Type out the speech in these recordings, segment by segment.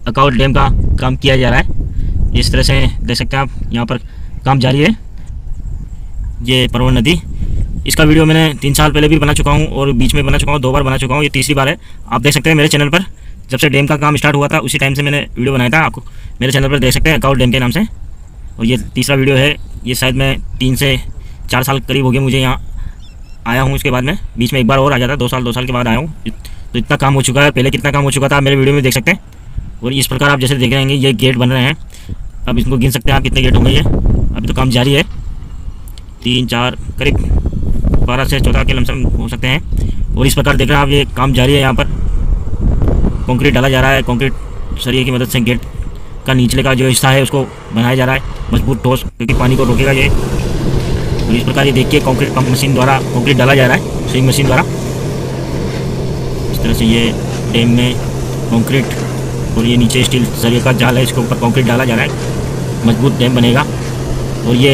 अकाउट dam का काम किया जा रहा है। इस तरह से देख सकते हैं आप, यहाँ पर काम जारी है। ये परवन नदी, इसका वीडियो मैंने 3 साल पहले भी बना चुका हूँ और बीच में बना चुका हूँ, 2 बार बना चुका हूँ, ये तीसरी बार है। आप देख सकते हैं मेरे चैनल पर जब से डैम का काम स्टार्ट हुआ था उसी टाइम से मैंने वीडियो बनाया था, आपको मेरे चैनल पर देख सकते हैं अकाउट डैम के नाम से। और ये तीसरा वीडियो है। ये शायद मैं 3 से 4 साल करीब हो गए मुझे यहाँ आया हूँ। इसके बाद में बीच में एक बार और आ जाता, 2 साल के बाद आया हूँ। तो इतना काम हो चुका है, पहले कितना काम हो चुका था आप मेरे वीडियो में देख सकते हैं। और इस प्रकार आप जैसे देख रहे हैं ये गेट बन रहे हैं। अब इसको गिन सकते हैं आप कितने गेट होंगे। ये अभी तो काम जारी है, 3 4 करीब 12 से 14 के लमसम हो सकते हैं। और इस प्रकार देख रहे हैं आप ये काम जारी है। यहाँ पर कंक्रीट डाला जा रहा है, कंक्रीट सरिये की मदद से गेट का निचले का जो हिस्सा है उसको बनाया जा रहा है मजबूत ठोस, क्योंकि पानी को रोकेगा ये। और इस प्रकार ये देखिए कंक्रीट पंप मशीन द्वारा कंक्रीट डाला जा रहा है, स्विंग मशीन द्वारा। इस तरह से ये डैम में कंक्रीट और ये नीचे स्टील सरिये का जाल है, इसके ऊपर कंक्रीट डाला जा रहा है, मजबूत डैम बनेगा। और ये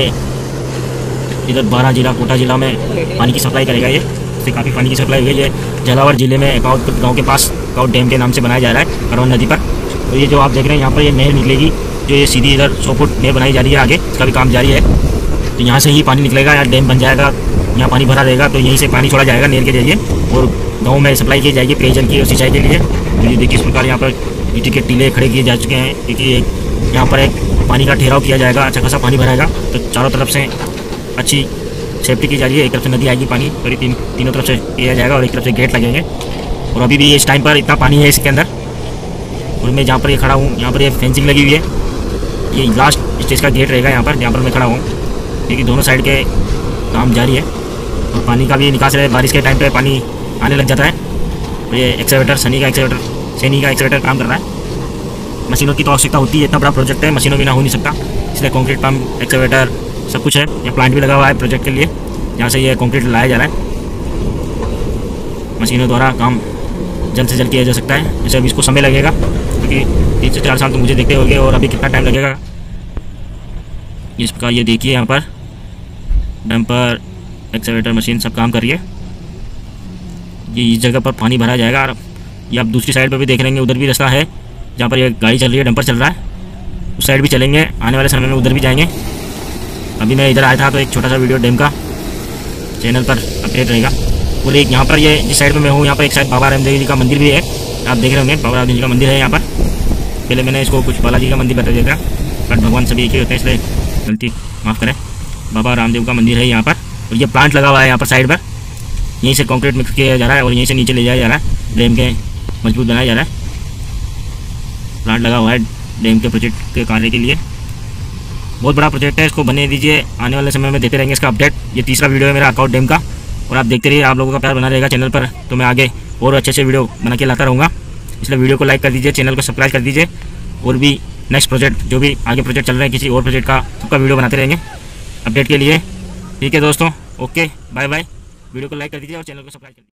इधर 12 जिला कोटा जिला में पानी की सप्लाई करेगा। ये इससे काफ़ी पानी की सप्लाई हुई है। ये झालावाड़ जिले में अकाउट गाँव के पास अकाउट डैम के नाम से बनाया जा रहा है, परवन नदी पर। तो ये जो आप देख रहे हैं यहाँ पर ये नहर निकलेगी, जो ये सीधी इधर 100 फुट नहर बनाई जा रही है आगे, इसका भी काम जारी है। तो यहाँ से ही पानी निकलेगा, यहाँ डैम बन जाएगा, यहाँ पानी भरा रहेगा, तो यहीं से पानी छोड़ा जाएगा नहर के जरिए और गाँव में सप्लाई की जाएगी पेयजल की और सिंचाई के लिए। तो ये देखिए इस प्रकार यहाँ पर ईंट के टीले खड़े किए जा चुके हैं, क्योंकि यहाँ पर एक पानी का ठहराव किया जाएगा, अच्छा खासा पानी भराएगा। तो चारों तरफ से अच्छी सेफ्टी की जा रही है। एक तरफ से नदी आएगी पानी और तीनों तरफ से किया जाएगा और एक तरफ से गेट लगेंगे। और अभी भी इस टाइम पर इतना पानी है इसके अंदर। और मैं जहाँ पर ये खड़ा हूँ यहाँ पर ये फेंसिंग लगी हुई है, ये लास्ट स्टेज का गेट रहेगा यहाँ पर मैं खड़ा हूँ, क्योंकि दोनों साइड के काम जारी है। और पानी का भी निकास है, बारिश के टाइम पे पानी आने लग जाता है। और ये एक्सकेवेटर सैनी का एक्सकेवेटर काम कर रहा है। मशीनों की तो आवश्यकता होती है, इतना बड़ा प्रोजेक्ट है, मशीनों बिना हो नहीं सकता, इसलिए कंक्रीट पंप एक्सकेवेटर सब कुछ है। यहाँ प्लांट भी लगा हुआ है प्रोजेक्ट के लिए, जहाँ से ये कंक्रीट लाया जा रहा है। मशीनों द्वारा काम जल्द से जल्द किया जा सकता है। जैसे अभी इसको समय लगेगा, क्योंकि 3 से 4 साल तो मुझे देखते होंगे, और अभी कितना टाइम लगेगा इस प्रकार ये देखिए यहाँ पर डंपर एक्सकेवेटर मशीन सब काम कर रही है। ये इस जगह पर पानी भरा जाएगा। और ये आप दूसरी साइड पर भी देख रहे हैं, उधर भी रास्ता है जहाँ पर ये गाड़ी चल रही है, डंपर चल रहा है, उस साइड भी चलेंगे, आने वाले समय में उधर भी जाएंगे। अभी मैं इधर आया था तो एक छोटा सा वीडियो डैम का चैनल पर अपडेट रहेगा। और एक यहाँ पर ये जिस साइड में मैं हूँ यहाँ पर एक साइड बाबा रामदेव जी का मंदिर भी है, आप देख रहे होंगे बाबा रामदेव जी का मंदिर है यहाँ पर। पहले मैंने इसको कुछ बालाजी का मंदिर बता दिया था, बट भगवान सभी एक ही होते हैं इसलिए गलती माफ़ करें। बाबा रामदेव का मंदिर है यहाँ पर। और ये प्लांट लगा हुआ है यहाँ पर साइड पर, यहीं से कंक्रीट मिक्स किया जा रहा है और यहीं से नीचे ले जाया जा रहा है, डैम के मजबूत बनाया जा रहा है। प्लांट लगा हुआ है डैम के प्रोजेक्ट के कार्य के लिए, बहुत बड़ा प्रोजेक्ट है, इसको बने दीजिए। आने वाले समय में देते रहेंगे इसका अपडेट। ये तीसरा वीडियो है मेरा अकाउट डैम का, और आप देखते रहिए, आप लोगों का प्यार बना रहेगा चैनल पर, तो मैं आगे और अच्छे वीडियो बना के लाता रहूँगा। इसलिए वीडियो को लाइक कर दीजिए, चैनल को सब्सक्राइब कर दीजिए, और भी नेक्स्ट प्रोजेक्ट जो भी आगे प्रोजेक्ट चल रहे हैं किसी और प्रोजेक्ट का सबका वीडियो बनाते रहेंगे अपडेट के लिए। ठीक है दोस्तों, ओके बाय बाय। वीडियो को लाइक कर दीजिए और चैनल को सब्सक्राइब कर दीजिए।